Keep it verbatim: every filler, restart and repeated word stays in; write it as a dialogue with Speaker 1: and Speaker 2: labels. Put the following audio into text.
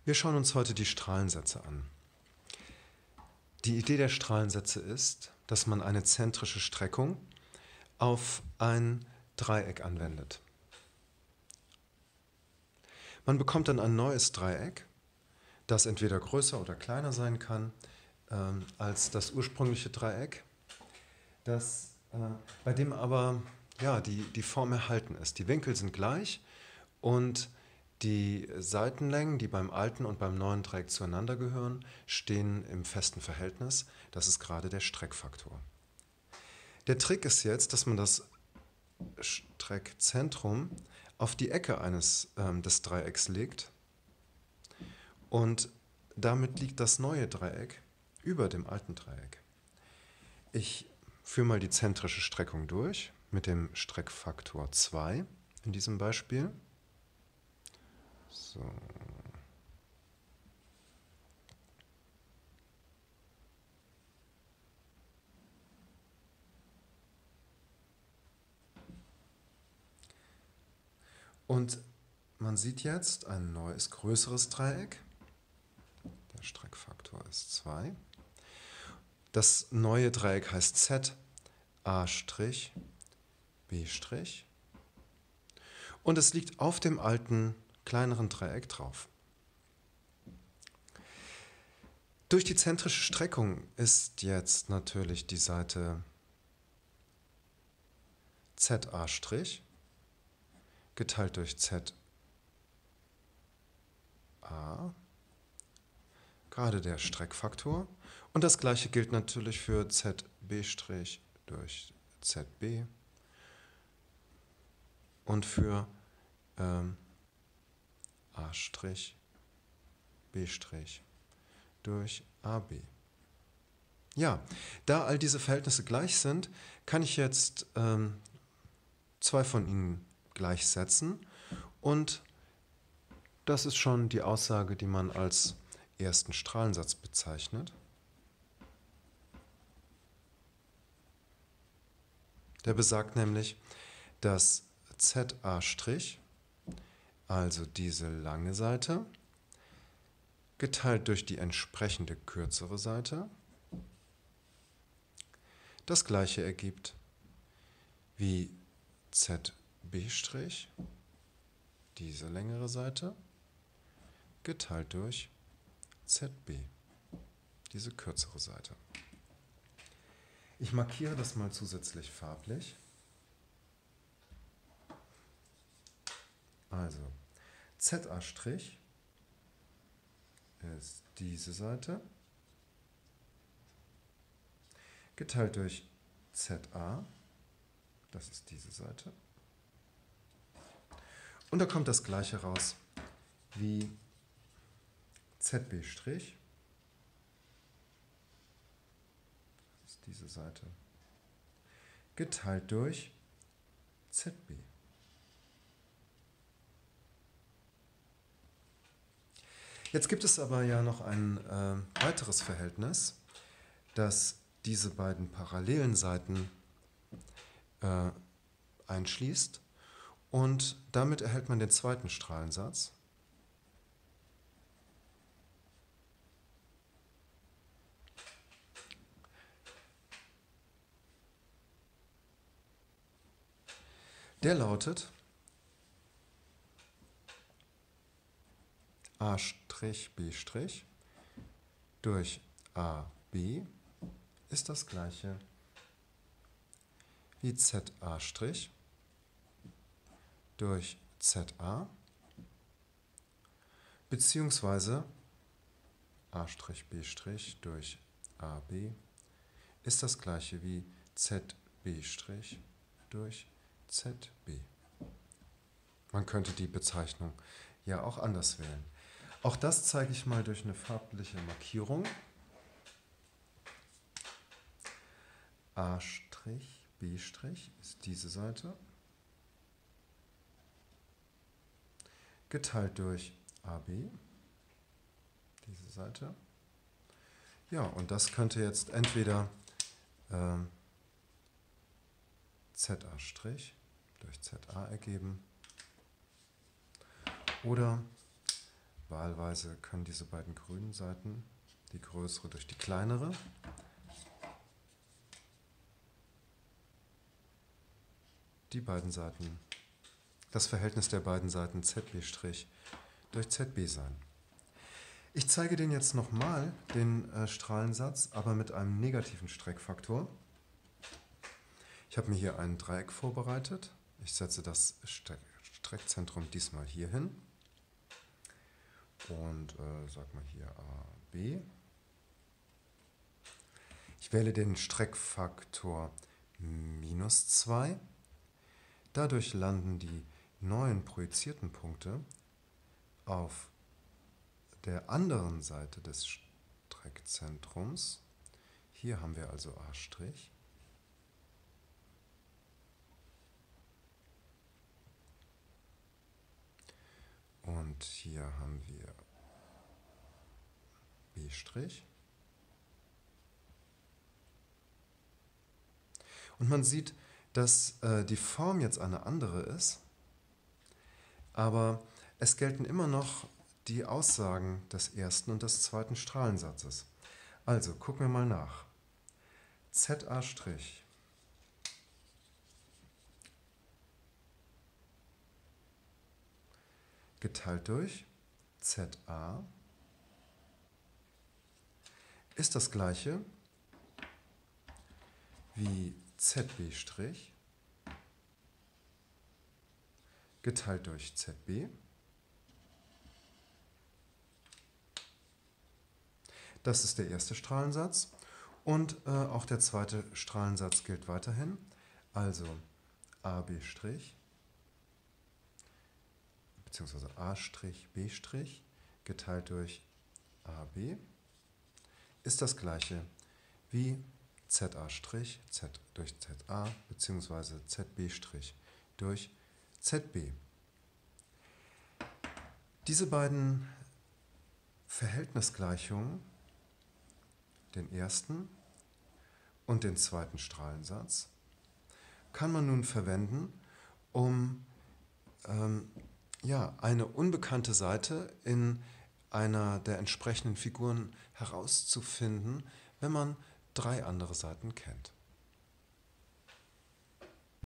Speaker 1: Wir schauen uns heute die Strahlensätze an. Die Idee der Strahlensätze ist, dass man eine zentrische Streckung auf ein Dreieck anwendet. Man bekommt dann ein neues Dreieck, das entweder größer oder kleiner sein kann ähm, als das ursprüngliche Dreieck, das, äh, bei dem aber ja, die, die Form erhalten ist. Die Winkel sind gleich und die Seitenlängen, die beim alten und beim neuen Dreieck zueinander gehören, stehen im festen Verhältnis. Das ist gerade der Streckfaktor. Der Trick ist jetzt, dass man das Streckzentrum auf die Ecke eines ähm, des Dreiecks legt und damit liegt das neue Dreieck über dem alten Dreieck. Ich führe mal die zentrische Streckung durch mit dem Streckfaktor zwei in diesem Beispiel. So. Und man sieht jetzt ein neues, größeres Dreieck. Der Streckfaktor ist zwei. Das neue Dreieck heißt Z, A', B'. Und es liegt auf dem alten, kleineren Dreieck drauf. Durch die zentrische Streckung ist jetzt natürlich die Seite Z A' geteilt durch Z A, gerade der Streckfaktor. Und das gleiche gilt natürlich für Z B' durch Z B und für ähm, A', B' durch A B. Ja, da all diese Verhältnisse gleich sind, kann ich jetzt ähm, zwei von ihnen gleichsetzen und das ist schon die Aussage, die man als ersten Strahlensatz bezeichnet. Der besagt nämlich, dass Z A', also diese lange Seite, geteilt durch die entsprechende kürzere Seite, das gleiche ergibt wie Z B', diese längere Seite, geteilt durch Z B, diese kürzere Seite. Ich markiere das mal zusätzlich farblich. Also Z A' ist diese Seite, geteilt durch Z A, das ist diese Seite. Und da kommt das gleiche raus wie Z B', das ist diese Seite, geteilt durch Z B. Jetzt gibt es aber ja noch ein äh, weiteres Verhältnis, das diese beiden parallelen Seiten äh, einschließt und damit erhält man den zweiten Strahlensatz. Der lautet A', B' durch A B ist das gleiche wie Z A' durch Z A beziehungsweise A', B' durch A B ist das gleiche wie Z B' durch Z B. Man könnte die Bezeichnung ja auch anders wählen. Auch das zeige ich mal durch eine farbliche Markierung. A', B' ist diese Seite, geteilt durch A B, diese Seite. Ja, und das könnte jetzt entweder ähm, Z A' durch Z A ergeben oder Wahlweise können diese beiden grünen Seiten, die größere durch die kleinere, die beiden Seiten, das Verhältnis der beiden Seiten Z B' durch Z B sein. Ich zeige den jetzt nochmal, den äh, Strahlensatz, aber mit einem negativen Streckfaktor. Ich habe mir hier ein Dreieck vorbereitet. Ich setze das Streckzentrum diesmal hier hin und äh, sag mal hier A, B. Ich wähle den Streckfaktor minus zwei. Dadurch landen die neuen projizierten Punkte auf der anderen Seite des Streckzentrums. Hier haben wir also A'. Und hier haben wir B'. Und man sieht, dass äh, die Form jetzt eine andere ist, aber es gelten immer noch die Aussagen des ersten und des zweiten Strahlensatzes. Also gucken wir mal nach. ZA' geteilt durch ZA ist das gleiche wie Z B' geteilt durch Z B. Das ist der erste Strahlensatz und äh, auch der zweite Strahlensatz gilt weiterhin. Also A B' bzw. A' B' geteilt durch A B ist das gleiche wie ZA' Z durch ZA bzw. Z B' durch Z B. Diese beiden Verhältnisgleichungen, den ersten und den zweiten Strahlensatz, kann man nun verwenden, um ähm, ja, eine unbekannte Seite in einer der entsprechenden Figuren herauszufinden, wenn man drei andere Seiten kennt.